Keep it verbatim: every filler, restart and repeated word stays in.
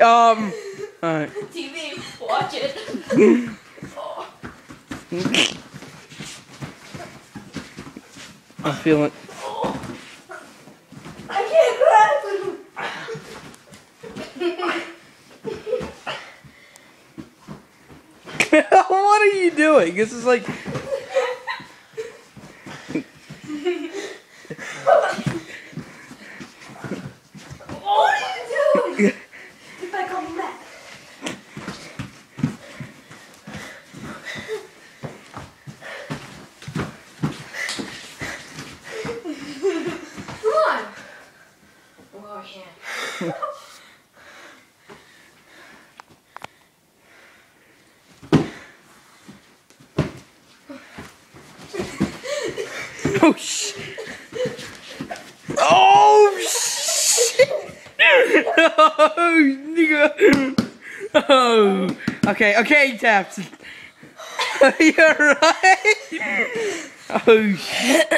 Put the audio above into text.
Um. Alright. T V, watch it. Oh. I feel it. Oh. I can't grab him. What are you doing? This is like. What are you doing? If I come back. Come on. Oh, I can't. Oh shit! Oh shit! Oh nigga! Oh. Okay, okay, Taps. You're right. Oh shit.